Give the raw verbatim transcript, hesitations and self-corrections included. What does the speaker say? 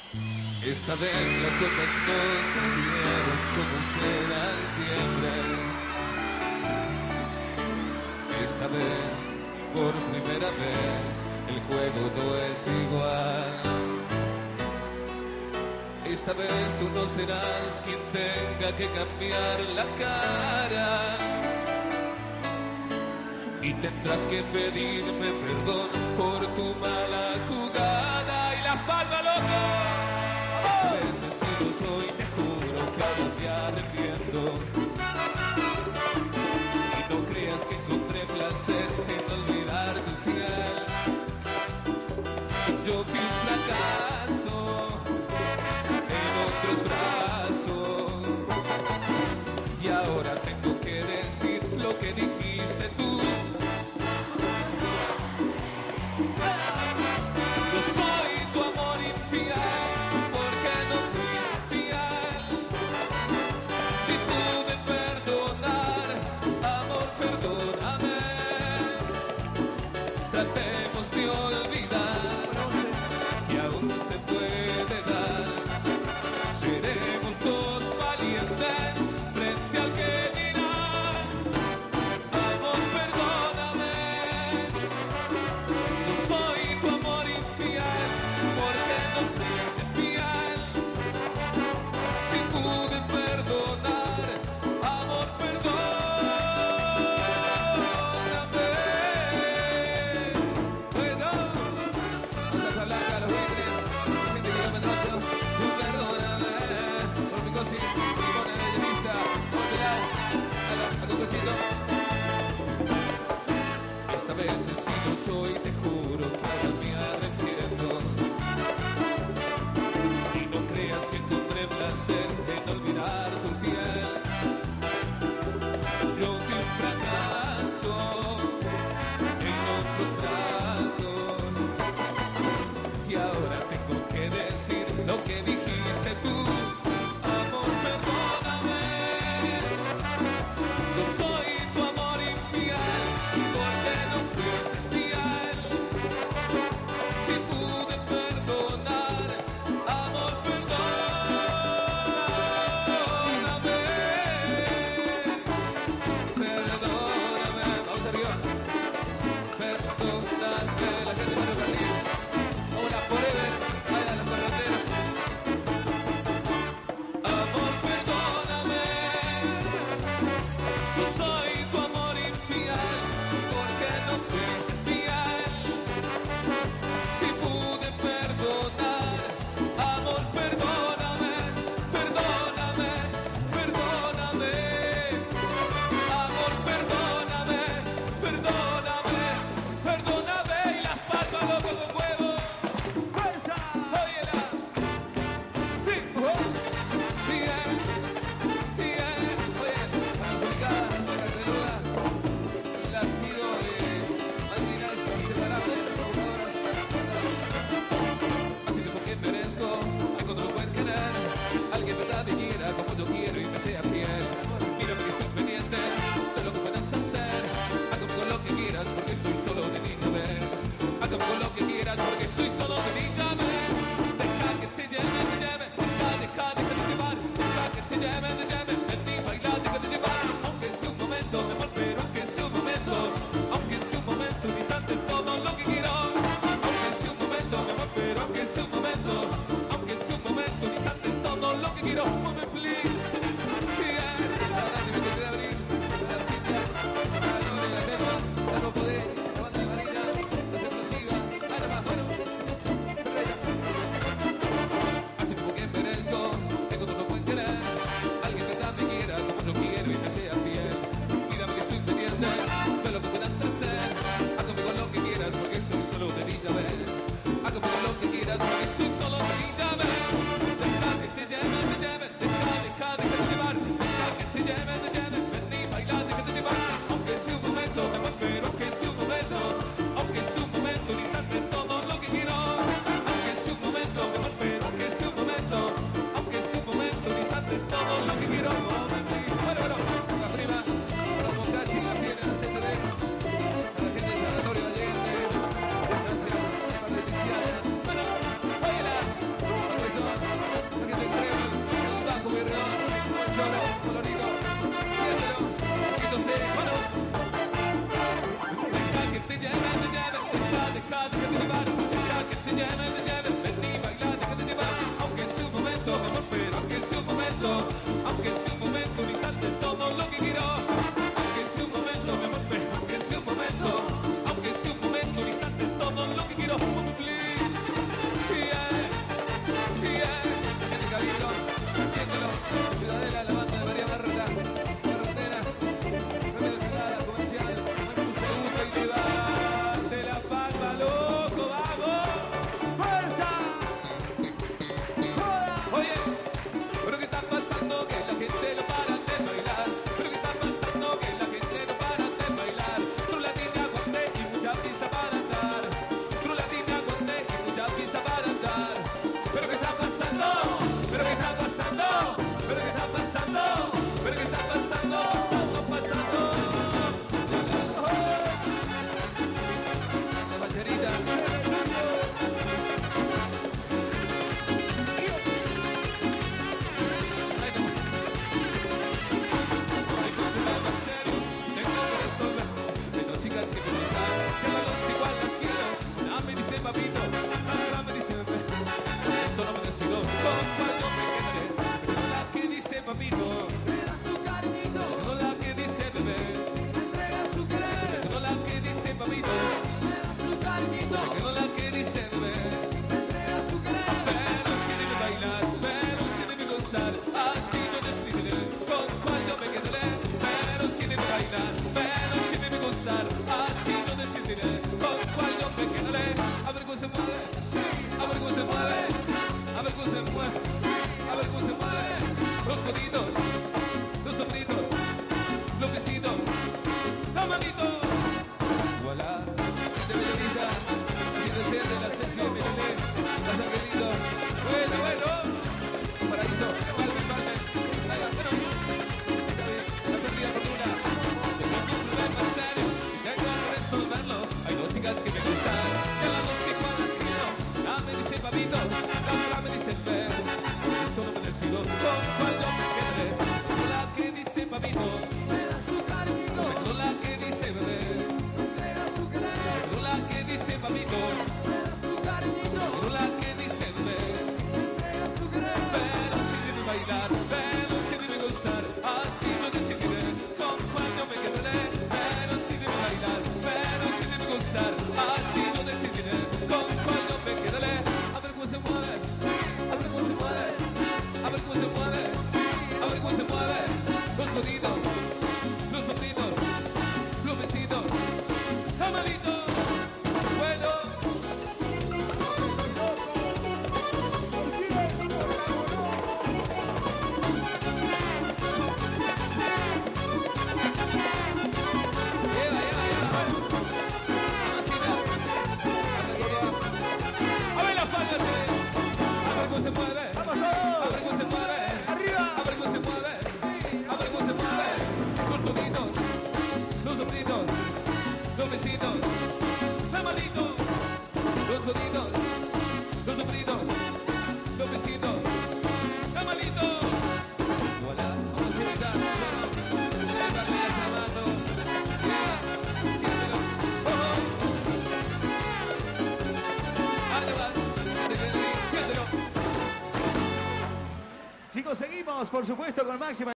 Esta vez las cosas no salieron como serán siempre. Esta vez, por primera vez, el juego no es igual. Esta vez tú no serás quien tenga que cambiar la cara. Y tendrás que pedirme perdón por tu mala jugada. Y la palma, loco. A veces si no soy, te juro que ahora me arrepiento. Y no creas que encontré placer en olvidar tu piel. Yo fui un fracaso en otros brazos. Y ahora tengo que decir lo que dijiste tú. Yo soy tu amor infiel, porque no fuiste fiel. Si pude perdonar, amor, perdóname. Tratemos de olvidar, y aún se puede dar. Seremos dos valientes frente al que dirá. Amor, perdóname. Yo soy tu amor infiel, porque no fuiste fiel. Si pude perdonar, amor, perdóname. Bueno, vamos a hablar a los buitres, gente que no me trozo. Tú perdóname por mi cosita, mi buena de vista. Vamos a dar a tu cochito. Esta vez he sido yo y te juro que ahora me arrepiento. Y no creas que encontré placer en olvidar tu piel. Yo fui un fracaso en otros brazos. Y ahora tengo que decir lo que dijiste tú. Amor, perdóname. Yo soy tu amor infiel, porque no fuiste fiel. Si pude perdonar, amor, perdóname. Perdóname. Vamos arriba. Perdóname. La gente de Berlín. Hola, forever. Vaya a la carretera. Amor, perdóname. Yo soy tu amor infiel, porque no fuiste fiel. Si pude perdonar, amor, perdóname, perdóname, perdóname. Amor, perdóname, perdóname, perdóname. Y las palmas, loco, con huevo. ¡Fuerza! Óyela. Sí, oh. Bien, bien. Oye, para las ubicadas, para la celular, el latido de máquinas inseparables, computadoras. Así que porque merezco, algo no lo pueden querer. Alguien verdad me quiera como yo quiero y me sea fiel. Mira que estoy pendiente de lo que puedas hacer. Haz conmigo lo que quieras porque soy solo de Ninja Verse. Haz conmigo lo que quieras porque soy solo de Ninja Verse. Deja que te lleve, te lleve. Deja, deja, déjate llevar. Deja que te lleve, te lleve. En mi bailar, déjate llevar. Aunque sea un momento, mi amor, pero aunque sea un momento. Aunque sea un momento, un instante es todo lo que quiero. Aunque sea un momento, mi amor, pero aunque sea un momento. Aunque sea un momento, un instante es todo lo que quiero. Moment, please. Yeah. La Nati me quiere abrir. La Cintia. La Lore, la Pepa. La Ropo de. La banda de Marina. La explosiva. Ah, nada más, bueno. Así como que merezco, tengo todo lo pueden querer. Alguien que verdad me quiera como yo quiero y me sea fiel. Mírame que estoy pendiente de lo que puedas hacer. Haz conmigo lo que quieras porque soy solo de Ninja Verse. Haz conmigo lo que quieras porque soy solo de Ninja Verse. Deja que te lleve, te lleve, deja papito, la otra me dice ver. Eso no me decido con cuál yo me quedaré. Con la que dice papito, me da su cariñito, con la que dice bebé, me da su querer, con la que dice papito, me da su cariñito, con la que dice bebé. me da su querer. Pero si debe bailar, pero si debe gustar, así yo decidiré con cuál yo me quedaré. Pero si debe bailar, pero si debe gustar, así yo decidiré con cuál yo me quedaré. A ver cómo se mueve, a ver cómo se mueve, a ver cómo se mueve, a ver cómo se mueve. Los coditos, los sobrinos, los besitos, amalito, bueno. Lleva, lleva, lleva, a ver. Mamacita. A ver las palmas, che. A ver cómo se mueve. A ver cómo se mueve. Arriba. A ver cómo se mueve. A ver cómo se mueve. Los sonidos, los sobrinos, los besitos, la manito. Los sonidos, los sobrinos, los besitos, la manito. Voilà, mamacita. Bueno, esta bella llamando. Siéntelo. Oh, oh. Arriba, siéntelo. Chicos, seguimos, por supuesto, con Máxima.